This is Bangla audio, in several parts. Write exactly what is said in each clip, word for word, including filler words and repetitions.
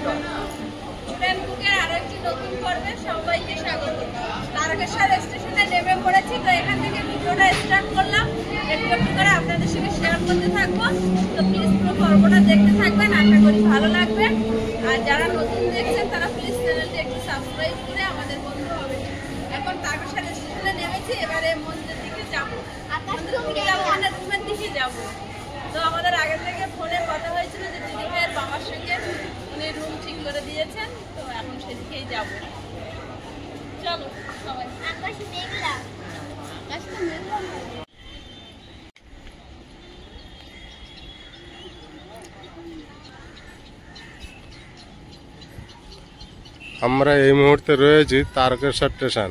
নতুন পর্বে সবাইকে স্বাগত। তারকেশ্বর স্টেশনে নেমে পড়েছি, তো এখান থেকে ভিডিওটা স্টার্ট করলাম। একটু একটু করে আপনাদের সঙ্গে শেয়ার করতে থাকবো, তো প্লিজ পুরো পর্বটা দেখতে থাকবেন, আশা করি ভালো লাগবে। আর যারা নতুন দেখছেন তারা প্লিজ চ্যানেলটি একটু সাবস্ক্রাইব করে আমাদের বন্ধু হবে। এখন তারকেশ্বর স্টেশনে নেমেছি, এবারে মন্দিরের দিকে যাবো, মানে রুমের দিকে যাবো। তো আমাদের আগে থেকে ফোনে কথা হয়েছিল যে দিদি ভাইয়ের বাবার সঙ্গে উনি রুম ঠিক করে দিয়েছেন, তো এখন সেদিকেই যাব। চলো সবাই। আকাশে মেঘলা, আকাশটা মেঘলা। আমরা এই মুহূর্তে রয়েছি তারকেশ্বর স্টেশন।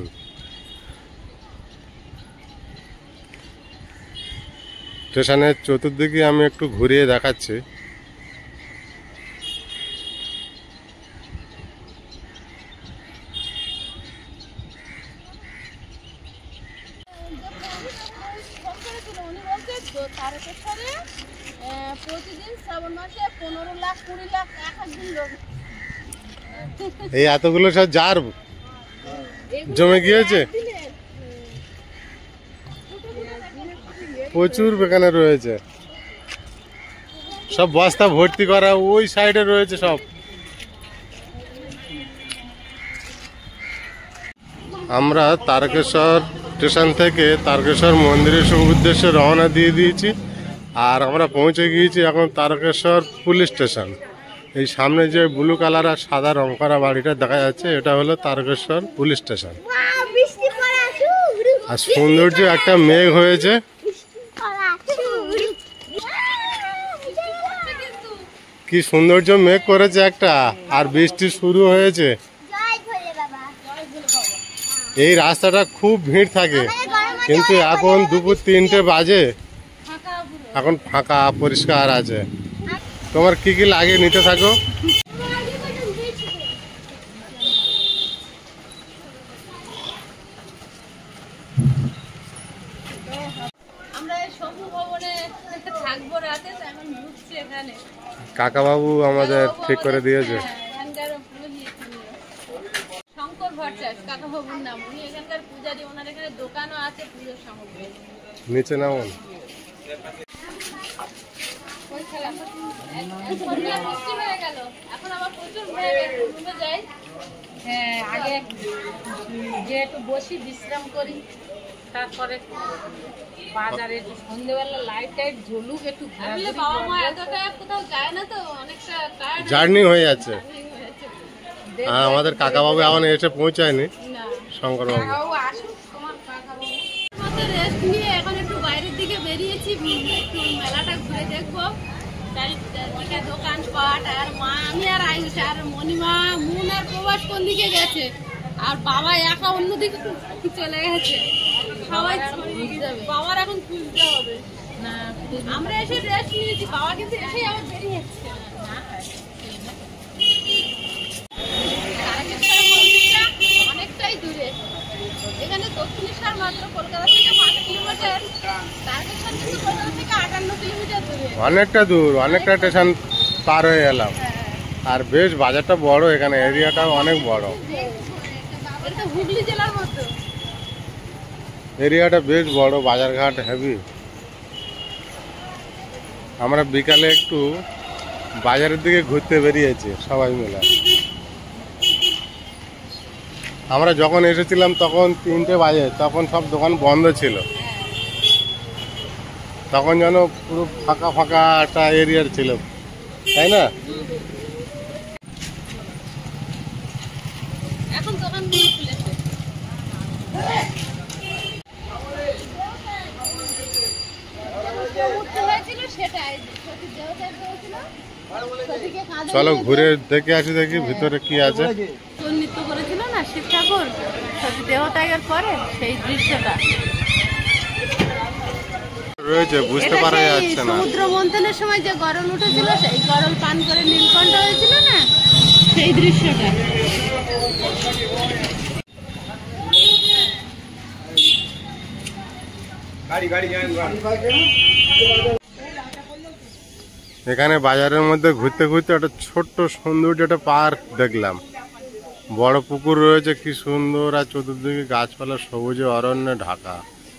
স্টেশনের চতুর্দিকে আমি একটু ঘুরিয়ে দেখাচ্ছি। এই এতগুলো সব যার জমে গিয়েছে, প্রচুর বেকানে রয়েছে, সব বস্তা ভর্তি করা ওই সাইডে রয়েছে সব। আমরা তারকেশ্বর স্টেশন থেকে তারকেশ্বর মন্দিরের উদ্দেশ্যে রওনা দিয়ে দিয়েছি, আর আমরা পৌঁছে গিয়েছি এখন তারকেশ্বর পুলিশ স্টেশন। এই সামনে যে ব্লু কালার আর সাদা রং করা বাড়িটা দেখা যাচ্ছে, এটা হলো তারকেশ্বর পুলিশ স্টেশন। আর সৌন্দর্য একটা মেঘ হয়েছে, কি সৌন্দর্য মেঘ করেছে একটা, আর বৃষ্টি শুরু হয়েছে। এই রাস্তাটা খুব ভিড় থাকে, কিন্তু এখন দুপুর তিনটে বাজে, এখন ফাঁকা পরিষ্কার আছে। তোমার কি কি লাগে নিতে থাকো। কাকা বাবু আমাদের ঠিক করে দিয়েছে। শঙ্কর ভট্টাচার্য কাকা বাবুর নাম, উনি এখানকার পূজারি, ওনার এখানে দোকানও আছে পুজোর সামগ্রী। নিচে নামুন। হ্যাঁ, আগে যে একটু বসি বিশ্রাম করি, তারপরে বাজারে একটু সন্ধ্যেবেলা লাইট টাইট ঝুলুক, একটু বাবা মা এতটা কোথাও যায় না, তো অনেকটা জার্নি হয়ে যাচ্ছে। হ্যাঁ, আমাদের কাকা বাবু এখন এসে পৌঁছায়নি, শঙ্কর বাবু। রেস্ট নিয়ে এখন একটু বাইরের দিকে বেরিয়েছি, একটু মেলাটা ঘুরে দেখবো। চারিদিকে দোকানপাট, আর মা আমি আর আয়ুষ আর মণিমা মুন আর প্রবাস কোন দিকে গেছে, আর বাবা একা অন্যদিকে চলে গেছে। সবাই বাবার এখন খুঁজতে হবে না, আমরা এসে রেস্ট নিয়েছি, বাবা কিন্তু এসেই আবার বেরিয়েছে। অনেকটাই দূরে, এখানে দক্ষিণেশ্বর মাত্র কলকাতা থেকে পাঁচ কিলোমিটার, তারকেশ্বর কিন্তু কলকাতা থেকে আটান্ন কিলোমিটার দূরে। অনেকটা দূর, অনেকটা স্টেশন পার হয়ে এলাম। আর বেশ বাজারটা বড়, এখানে এরিয়াটাও অনেক বড়, এটা হুগলি জেলার মতো এরিয়াটা বেশ বড়, বাজারঘাট হেভি। আমরা বিকালে একটু বাজারের দিকে ঘুরতে বেরিয়েছি সবাই মিলে। আমরা যখন এসেছিলাম তখন তিনটে বাজে, তখন সব দোকান বন্ধ ছিল, তখন যেন পুরো ফাঁকা ফাঁকা একটা এরিয়ার ছিল, তাই না? এখন দোকানগুলো খুলেছে। চলো ঘুরে দেখে আসি, দেখি ভিতরে কি আছে। নৃত্য করেছিল না শিব ঠাকুর সতী দেহ ত্যাগের পরে, সেই দৃশ্যটা রয়েছে, বুঝতে পারা যাচ্ছে না। সমুদ্র মন্থনের সময় যে গরল উঠেছিল, সেই গরল পান করে নীলকণ্ঠ হয়েছিল না, সেই দৃশ্যটা। গাড়ি গাড়ি এখানে বাজারের মধ্যে ঘুরতে ঘুরতে একটা ছোট্ট সৌন্দর্য একটা পার্ক দেখলাম। বড় পুকুর রয়েছে, কি সুন্দর, আর চতুর্দিকে গাছপালা সবুজে অরণ্যে ঢাকা।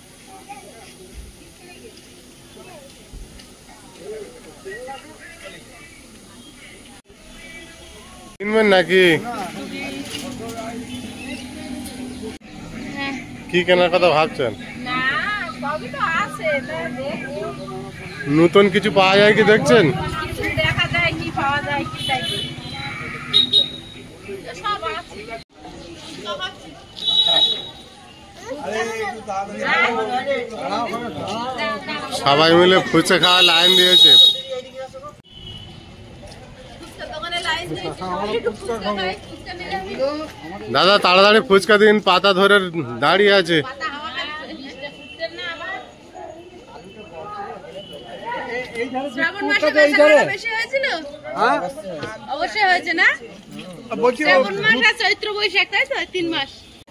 কিনবেন নাকি? কি কেনার কথা ভাবছেন? নতুন কিছু পাওয়া যায় কি দেখছেন? দেখা যায় কি পাওয়া যায় কি চাই সবাই মিলে ফুচকা খাওয়া লাইন দিয়েছে। দাদা তাড়াতাড়ি ফুচকা দিন, পাতা ধরে দাঁড়িয়ে আছে। শ্রাবণ মাসে বেশি হয়েছিল, অবশ্যই হয়েছে না? শ্রাবণ মাস আর চৈত্র বৈশাখ, তাই তো তিন মাস।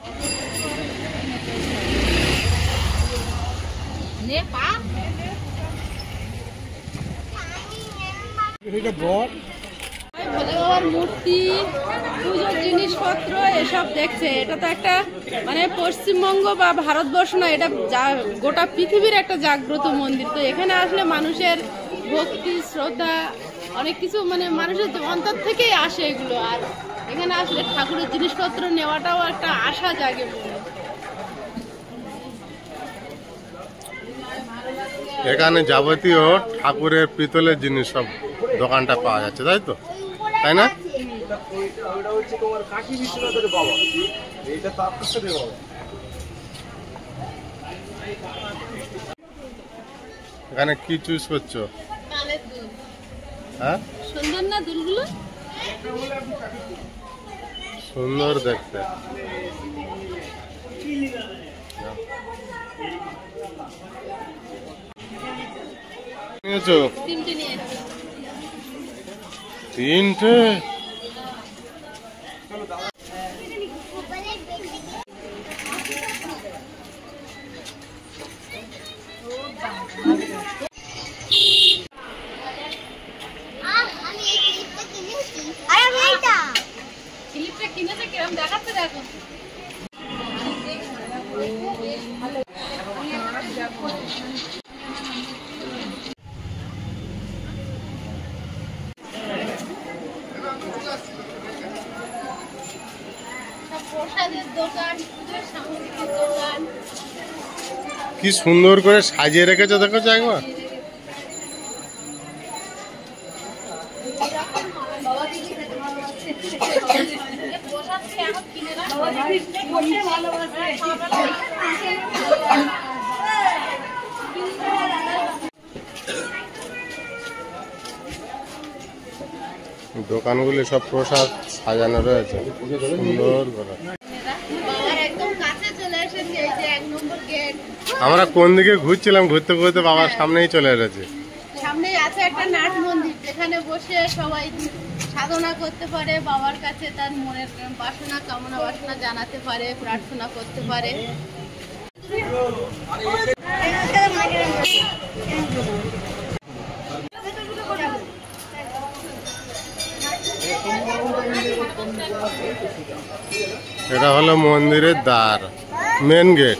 ভোলে বাবার মূর্তি, পুজোর জিনিসপত্র এসব দেখছে। এটা তো একটা মানে পশ্চিমবঙ্গ বা ভারতবর্ষ না, এটা গোটা পৃথিবীর একটা জাগ্রত মন্দির। তো এখানে আসলে মানুষের ভক্তি শ্রদ্ধা অনেক কিছু মানে মানুষের অন্তর থেকেই আসে এগুলো। আর এখানে আসলে ঠাকুরের জিনিসপত্র নেওয়াটাও একটা আশা জাগে মনে। এখানে যাবতীয় ঠাকুরের পিতলের জিনিস সব দোকানটা পাওয়া যাচ্ছে, তাই তো? তাই না? এখানে কি চুজ করছো? হ্যাঁ, সুন্দর না দুলগুলো? সুন্দর দেখতে। নিয়েছো? তিনটে নিয়েছি। তিনটে? ক্লিপটা কিনেছে কিরম দেখাচ্ছে দেখো। প্রসাদের দোকান, পুজোর সামগ্রীর দোকান, কি সুন্দর করে সাজিয়ে রেখেছে দেখো একবার। দোকানগুলি সব প্রসাদ সাজানো রয়েছে সুন্দর করে। আমরা কোন দিকে ঘুরছিলাম, ঘুরতে ঘুরতে বাবার সামনেই চলে এসেছি। সামনেই আছে একটা নাট মন্দির, যেখানে বসে সবাই সাধনা করতে পারে, বাবার কাছে তার মনের বাসনা কামনা বাসনা জানাতে পারে, প্রার্থনা করতে পারে। এটা হলো মন্দিরের দ্বার, মেন গেট।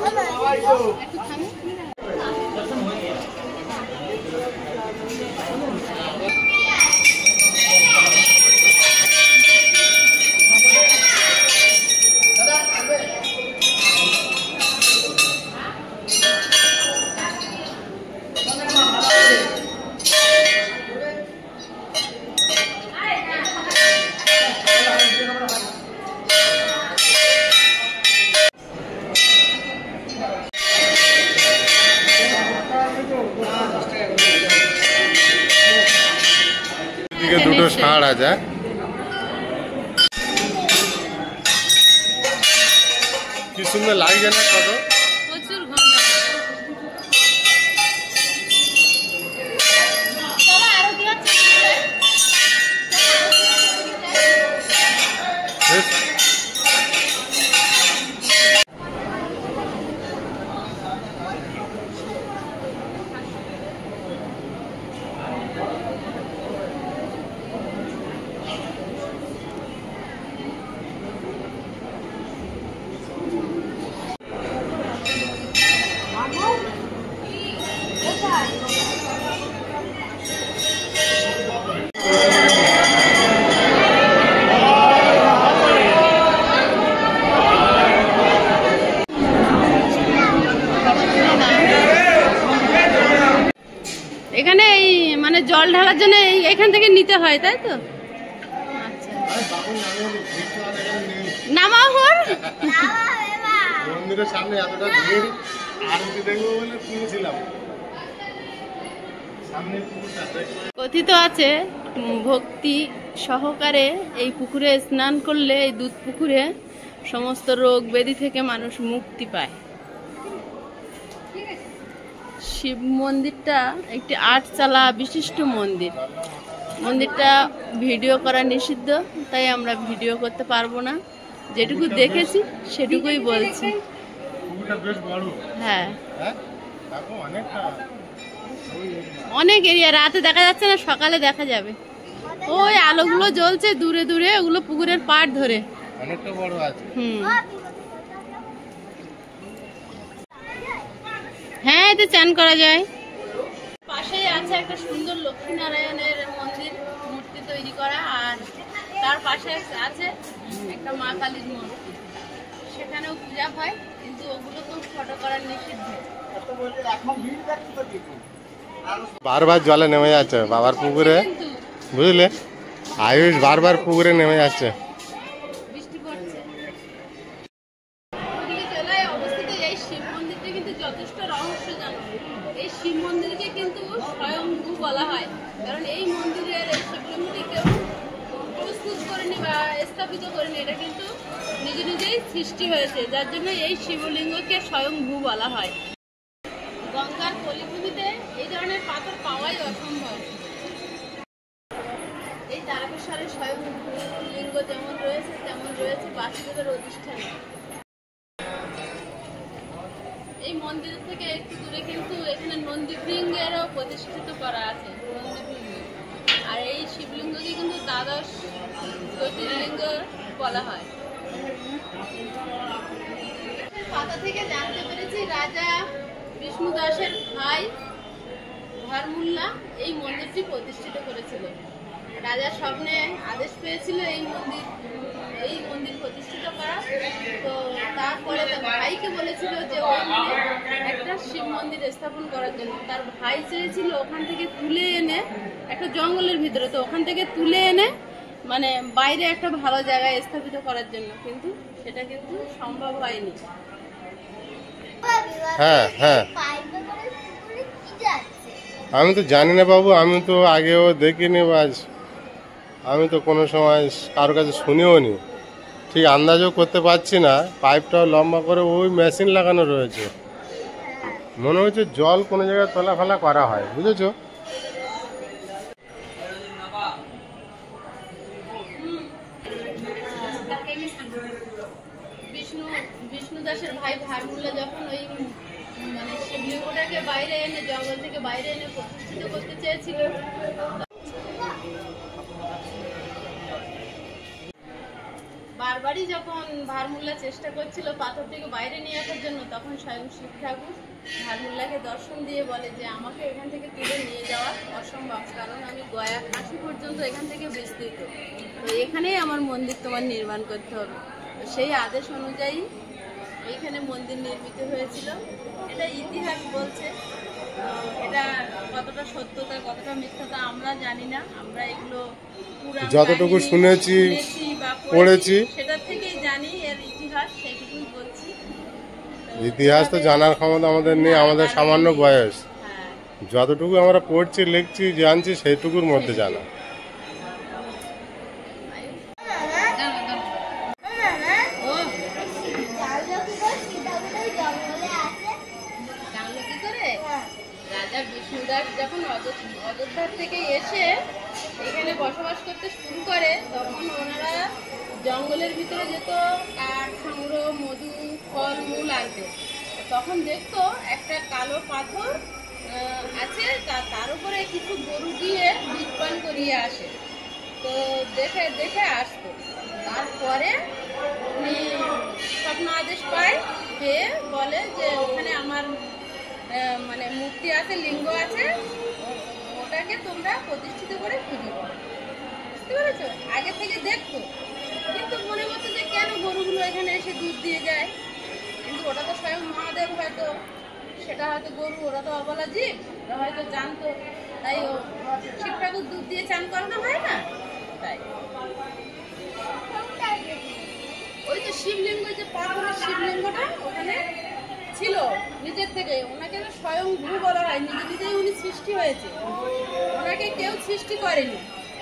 দুটো ষাঁড় আছে, কি সুন্দর লাগছে না? কত প্রচুর এখান থেকে নিতে হয় তাই তো? আচ্ছা নামাও হর মন্দিরের সামনে এতটা ভিড় আরতি দেখবো বলে কিনেছিলাম। কথিত আছে ভক্তি সহকারে এই পুকুরে স্নান করলে, এই দুধ পুকুরে সমস্ত রোগ ব্যাধি থেকে মানুষ মুক্তি পায়। শিব মন্দিরটা একটি আটচালা বিশিষ্ট মন্দির। মন্দিরটা ভিডিও করা নিষিদ্ধ, তাই আমরা ভিডিও করতে পারবো না। যেটুকু দেখেছি সেটুকুই বলছি। হ্যাঁ অনেক এরিয়া রাতে দেখা যাচ্ছে না, সকালে দেখা যাবে। ওই আলোগুলো জ্বলছে দূরে দূরে, ওগুলো পুকুরের পাড় ধরে অনেকটা বড় আছে। হুম হ্যাঁ এতে চান করা যায়। পাশেই আছে একটা সুন্দর লক্ষ্মীনারায়ণের মন্দির, মূর্তি তৈরি করা, আর তার পাশে আছে একটা মা কালীর মূর্তি, সেখানেও পূজা হয়, কিন্তু ওগুলো তো ফটো করার নিষিদ্ধ। বারবার জলে নেমে যাচ্ছে বাবার পুকুরে, বুঝলে? আয়ুষ বারবার পুকুরে নেমে যাচ্ছে। বৃষ্টি পড়ছে। হুগলি জেলায় অবস্থিত এই শিব মন্দিরটা কিন্তু যথেষ্ট রহস্যজনক। এই শিব মন্দিরকে কিন্তু স্বয়ংভূ বলা হয়, কারণ এই মন্দিরের এই শিবলিঙ্গটি কেউ প্রস্তুত করেনি বা স্থাপিত করেনি, এটা কিন্তু নিজে নিজেই সৃষ্টি হয়েছে, যার জন্য এই শিবলিঙ্গকে স্বয়ংভূ বলা হয়। গঙ্গার পলিভূমিতে এই ধরনের পাথর পাওয়াই অসম্ভব। এই তারকেশ্বরের স্বয়ংভূ লিঙ্গ যেমন রয়েছে তেমন রয়েছে বাসুদেবের অধিষ্ঠানে। এই মন্দির থেকে একটু দূরে কিন্তু এখানে নন্দীবৃঙ্গেরও প্রতিষ্ঠিত করা আছে, নন্দীবৃঙ্গ। আর এই শিবলিঙ্গকে কিন্তু দ্বাদশ জ্যোতির্লিঙ্গ বলা হয়। পাতা থেকে জানতে পেরেছি রাজা বিষ্ণু দাসের ভাই ভারমুল্লা এই মন্দিরটি প্রতিষ্ঠিত করেছিল। রাজা স্বপ্নে আদেশ পেয়েছিল এই মন্দির এই মন্দির প্রতিষ্ঠিত করা, তো তারপরে তার ভাইকে বলেছিল যে ওখানে একটা শিব মন্দির স্থাপন করার জন্য। তার ভাই চেয়েছিল ওখান থেকে তুলে এনে, একটা জঙ্গলের ভিতরে, তো ওখান থেকে তুলে এনে মানে বাইরে একটা ভালো জায়গায় স্থাপিত করার জন্য, কিন্তু সেটা কিন্তু সম্ভব হয়নি। হ্যাঁ হ্যাঁ আমি তো জানি না বাবু, আমি তো আগেও দেখিনি, আজ আমি তো কোনো সময় কারোর কাছে শুনিও নি, ঠিক আন্দাজও করতে পারছি না। পাইপটাও লম্বা করে ওই মেশিন লাগানো রয়েছে, মনে হচ্ছে জল কোনো জায়গায় তোলা ফেলা করা হয়, বুঝেছো? বিষ্ণু বিষ্ণু দাসের ভাই ভারমুল্লা যখন ওই মানে শিবলিঙ্গটাকে বাইরে এনে, জঙ্গল থেকে বাইরে এনে প্রতিষ্ঠিত করতে চেয়েছিল, বারবারই যখন ভারমুল্লা চেষ্টা করছিল পাথরটিকে বাইরে নিয়ে আসার জন্য, তখন স্বয়ং শিব ঠাকুর ভারমুল্লাকে দর্শন দিয়ে বলে যে আমাকে এখান থেকে তুলে নিয়ে যাওয়া অসম্ভব, কারণ আমি গয়া কাশী পর্যন্ত এখান থেকে বিস্তৃত, তো এখানেই আমার মন্দির তোমার নির্মাণ করতে হবে। তো সেই আদেশ অনুযায়ী এইখানে মন্দির নির্মিত হয়েছিল। এটা ইতিহাস বলছে, এটা কতটা সত্যতা কতটা মিথ্যাতা আমরা জানি না, আমরা এগুলো যতটুকু শুনেছি বা পড়েছি সেটা থেকেই জানি এর ইতিহাস, সেইটুকুই বলছি। ইতিহাস তো জানার ক্ষমতা আমাদের নেই, আমাদের সামান্য বয়স, হ্যাঁ যতটুকু আমরা পড়ছি লিখছি জানছি সেইটুকুর মধ্যে জানা। রাজা বিষ্ণু দাস যখন অযোধ্যা থেকে এসে এখানে বসবাস করতে শুরু করে, তখন ওনারা জঙ্গলের ভিতরে যেত কাঠ সংগ্রহ, মধু, ফল মূল আনতে। তখন দেখতো একটা কালো পাথর আছে, তার উপরে কিছু গরু দিয়ে বীজ পান করিয়ে আসে, তো দেখে দেখে আসতো। তারপরে উনি স্বপ্ন আদেশ পায়, পেয়ে বলে যে ওখানে আমার মানে মূর্তি আছে, লিঙ্গ আছে, ওটাকে তোমরা প্রতিষ্ঠিত করে পুজো করো। বুঝতে পেরেছো? আগে থেকে দেখতো, কিন্তু মনে করতো যে কেন গরুগুলো এখানে এসে দুধ দিয়ে যায়, কিন্তু ওটা তো স্বয়ং মহাদেব, হয়তো সেটা হয়তো গরু, ওরা তো অবলা জীব, ওরা হয়তো জানতো তাই ও শিব ঠাকুর দুধ দিয়ে চান করানো হয় না, তাই ওই তো শিবলিঙ্গ, যে পাথরের শিবলিঙ্গটা ওখানে ছিল নিজের থেকে, ওনাকে স্বয়ং গুরু বলা হয়, নিজে নিজেই উনি সৃষ্টি হয়েছে, ওনাকে কেউ সৃষ্টি করেনি।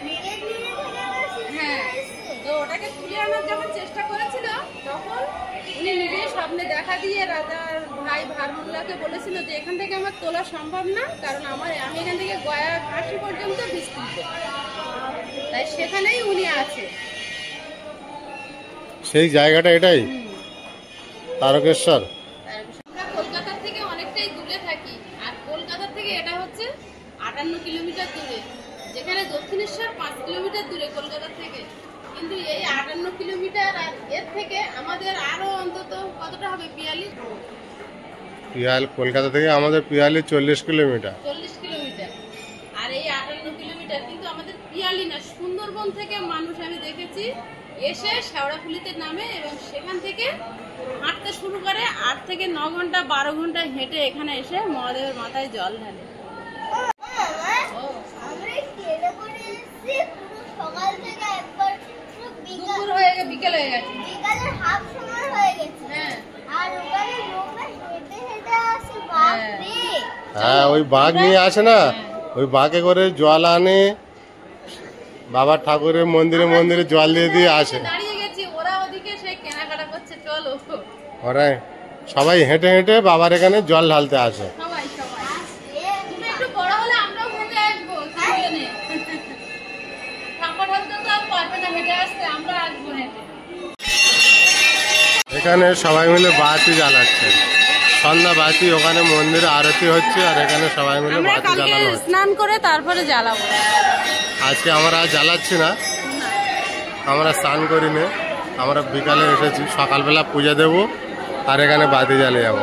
হ্যাঁ, তো ওটাকে তুলে আনার যখন চেষ্টা করেছিল তখন উনি নিজেই স্বপ্নে দেখা দিয়ে রাজার ভাই ভারমুল্লাকে বলেছিল যে এখান থেকে আমার তোলা সম্ভব না, কারণ আমার আমি এখান থেকে গয়া কাশি পর্যন্ত বিস্তৃত, তাই সেখানেই উনি আছে। সেই জায়গাটা এটাই তারকেশ্বর। আমরা কলকাতা থেকে অনেকটাই দূরে থাকি, আর কলকাতা থেকে এটা হচ্ছে আটান্ন কিলোমিটার দূরে, যেখানে দক্ষিণেশ্বর পাঁচ কিলোমিটার দূরে কলকাতা থেকে। কিন্তু এই আটান্ন কিলোমিটার আর এর থেকে আমাদের আরো অন্তত কতটা হবে, বিয়াল্লিশ পিয়াল কলকাতা থেকে আমাদের পিয়ালি চল্লিশ কিলোমিটার চল্লিশ কিলোমিটার, আর এই আটান্ন কিলোমিটার কিন্তু আমাদের পিয়ালি না, সুন্দরবন থেকে মানুষ আমি দেখেছি এসে শেওড়াফুলিতে নামে এবং সেখান থেকে হাঁটতে শুরু করে, আট থেকে ন ঘন্টা বারো ঘন্টা হেঁটে এখানে এসে মহাদেবের মাথায় জল ঢালে। দুপুর হয়ে গেছে, বিকেল হয়ে গেছে, বিকালের হাফ সময় হয়ে গেছে। হ্যাঁ আর ওখানে লোকরা হেঁটে হেঁটে আসে, বাপরে। হ্যাঁ, ওই বাঘ নিয়ে আসে না, ওই বাঘে করে জল আনে, বাবা ঠাকুরের মন্দিরে মন্দিরে জল দিয়ে দিয়ে আসে। দাঁড়িয়ে গেছি, ওরা ওদিকে সেই কেনাকাটা করছে, চলো ওরা সবাই হেঁটে হেঁটে বাবার এখানে জল ঢালতে আসে। সবাই সবাই তুমি একটু বড় হলে আমরাও হেঁটে আসবো, দুজনে ঠাকুর ঢালতে তো আর পারবে না হেঁটে আসতে, আমরা আসবো হেঁটে। এখানে সবাই মিলে বাতি জ্বালাচ্ছে, সন্ধ্যা বাতি, ওখানে মন্দিরে আরতি হচ্ছে, আর এখানে সবাই মিলে আমরা বাতি কালকে জ্বালানো হচ্ছে। স্নান করে তারপরে জ্বালাবো। আজকে আমরা আর জ্বালাচ্ছি না, আমরা স্নান করিনি, আমরা বিকালে এসেছি, সকালবেলা পূজা দেব আর এখানে বাতি জ্বালিয়ে যাবো।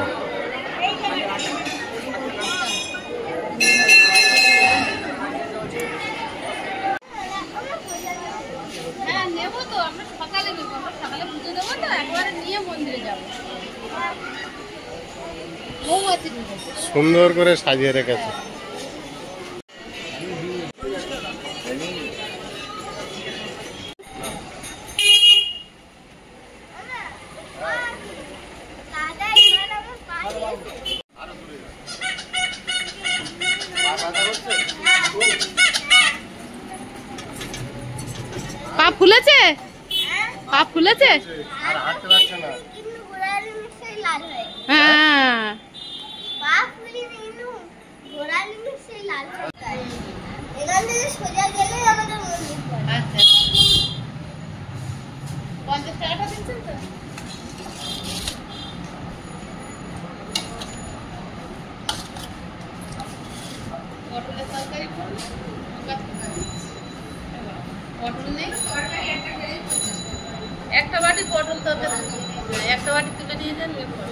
হ্যাঁ নেবো তো, আমরা সকালে নেবো, আমরা সকালে পুজো দেবো তো, একবারে নিয়ে মন্দিরে যাবো। মৌমাছি সুন্দর করে সাজিয়ে রেখেছে। দাদা এবার আমার পায়ে এসে। পা ফুলেছে, পা ফুলেছে, আর হাঁটতে পারছে না। কিন্তু ঘোড়ালি মিশাই লাল হয়। হ্যাঁ পা ফুলি দিনু ঘোড়ালি মিশাই লাল হয়। এখান থেকে সোজা গেলেই আমাদের মন্দির পড়ে। আচ্ছা, পঞ্চাশ টাকাটা দিচ্ছেন তো? পটলের তরকারি করুন, পটল নেই, একটা বাটি পটল তরকারি, একটা বাটি তুলে নিয়ে যান।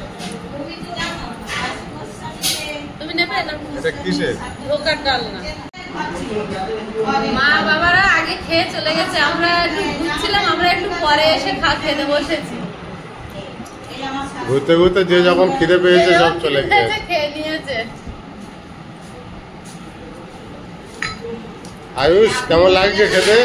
তুমি নেবে না? এটা কিসের? ধোকার ডাল না। মা বাবারা আগে খেয়ে চলে গেছে, আমরা একটু ঘুরছিলাম, আমরা একটু পরে এসে খা খেতে বসেছি। ঘুরতে ঘুরতে যে যখন খিদে পেয়েছে সব চলে গেছে, খেয়ে নিয়েছে। আয়ুষ কেমন লাগছে খেতে?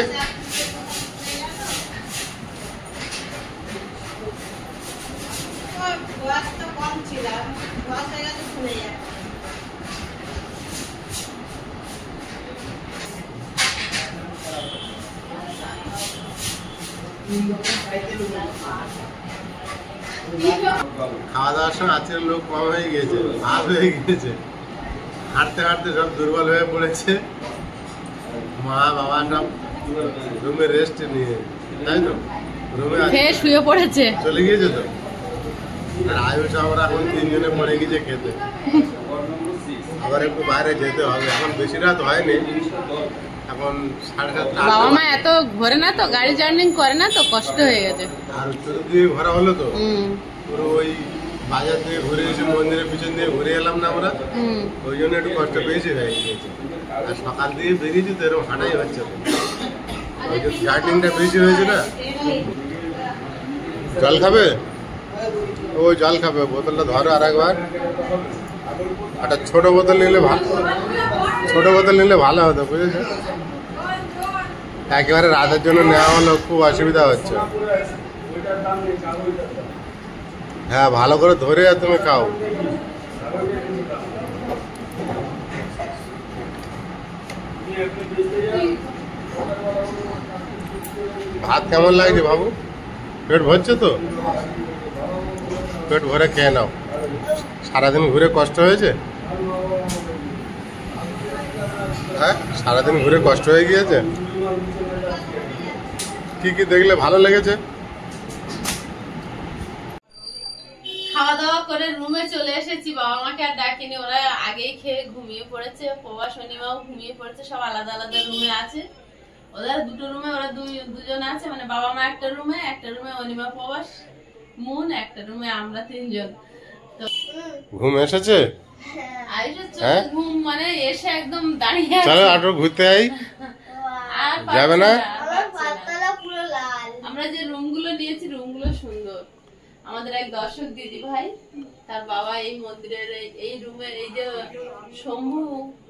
খাওয়া দাওয়ার সময় আজকের লোক কম হয়ে গিয়েছে, ভাব হয়ে গিয়েছে, হাঁটতে হাঁটতে সব দুর্বল হয়ে পড়েছে। মা বাবা সব রুমে রেস্ট নিয়ে, তাই তো রুমে খেয়ে শুয়ে পড়েছে, চলে গিয়েছে তো। আর আয়ুষ আমরা এখন তিনজনে পড়ে গেছে খেতে, আবার একটু বাইরে যেতে হবে, এখন বেশি রাত হয়নি, এখন সাড়ে সাতটা। বাবা মা এত ঘোরে না তো, গাড়ি জার্নি করে না তো, কষ্ট হয়ে গেছে। আর উত্তর দিয়ে ঘোরা হলো তো, হুম পুরো ওই বাজার দিয়ে ঘুরে এসে মন্দিরের পিছন দিয়ে ঘুরে এলাম না আমরা, হুম ওই জন্য একটু কষ্ট পেয়েছি হয়ে গিয়েছে। আর সকাল দিয়ে বেরিয়েছি তো এরকম হাঁটাই হচ্ছে তো, জার্নিংটা বেশি হয়েছে না। জল খাবে? ও জল খাবে, বোতলটা ধরো আর একবার। একটা ছোট বোতল নিলে ভালো, ছোট বোতল নিলে ভালো হতো বুঝেছো। একেবারে রাতের জন্য নেওয়া হলো, খুব অসুবিধা হচ্ছে। হ্যাঁ ভালো করে ধরে তুমি খাও। ভাত কেমন লাগছে বাবু? পেট ভরছে তো? পেট ভরে খেয়ে নাও। সারাদিন ঘুরে কষ্ট হয়েছে? হ্যাঁ সারাদিন ঘুরে কষ্ট হয়ে গিয়েছে? কি কি দেখলে ভালো লেগেছে? খাওয়া দাওয়া করে রুমে চলে এসেছি, বাবা মাকে আর ডাকিনি, ওরা আগেই খেয়ে ঘুমিয়ে পড়েছে। প্রবাস অনিমাও ঘুমিয়ে পড়েছে, সব আলাদা আলাদা রুমে আছে। ওদের দুটো রুমে ওরা দুই দুজন আছে, মানে বাবা মা একটা রুমে, একটা রুমে অনিমা প্রবাস মুন, একটা রুমে আমরা তিনজন। তো ঘুম এসেছে? আইসে হ্যাঁ? ঘুম মানে এসে একদম দাঁড়িয়ে আছে। চলো আটো ঘুরতে আই। আর যাবে না? আমার পাতলা পুরো লাল। আমরা যে রুমগুলো নিয়েছি রুমগুলো সুন্দর। আমাদের এক দর্শক দিদি ভাই, তার বাবা এই মন্দিরের এই- এই রুমের এই যে শম্ভু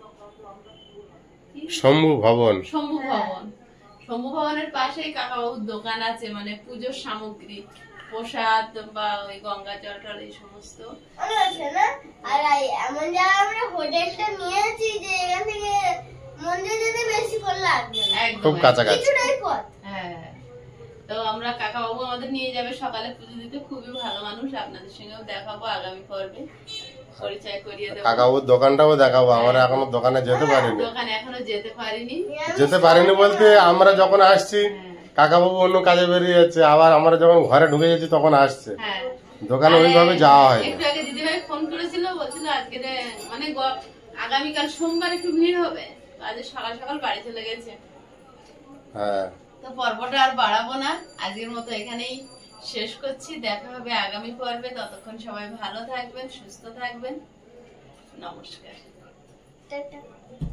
শম্ভু ভবন, শম্ভু ভবন, শম্ভু ভবনের পাশেই কাকাবাবুর দোকান আছে, মানে পুজোর সামগ্রী, প্রসাদ বা ওই গঙ্গা জল টল এই সমস্ত। মনে আছে না? আর এই- এমন জায়গায় আমরা হোটেলটা নিয়েছি যে এখান থেকে মন্দির যেতে বেশি করে লাগবে না, একদম খুব কাছাকাছি। কিছুটাই পথ। হ্যাঁ, তো আমরা কাকাবাবু আমাদের নিয়ে যাবে সকালে পুজো দিতে, খুবই ভালো মানুষ। আপনাদের সঙ্গেও দেখাবো আগামী পর্বে, পরিচয় করিয়ে দেবো। কাকাবুর দোকানটাও দেখাবো। আমরা এখনো দোকানে যেতে পারিনি। দোকানে এখনো যেতে পারিনি। যেতে পারিনি বলতে আমরা যখন আসছি কাকাবাবু অন্য কাজে বেরিয়ে যাচ্ছে, আবার আমরা যখন ঘরে ঢুকে যাচ্ছি তখন আসছে। হ্যাঁ, দোকানে ওইভাবে যাওয়া হয়নি। একটু আগে দিদিভাই ফোন করেছিল, বলছিল আজকে রে- মানে গ- আগামীকাল সোমবার একটু ভিড় হবে, তো আজ সকাল সকাল বাড়ি চলে গেছে। হ্যাঁ তো পর্বটা আর বাড়াবো না, আজকের মতো এখানেই শেষ করছি। দেখা হবে আগামী পর্বে, ততক্ষণ সবাই ভালো থাকবেন, সুস্থ থাকবেন। নমস্কার। টাটা।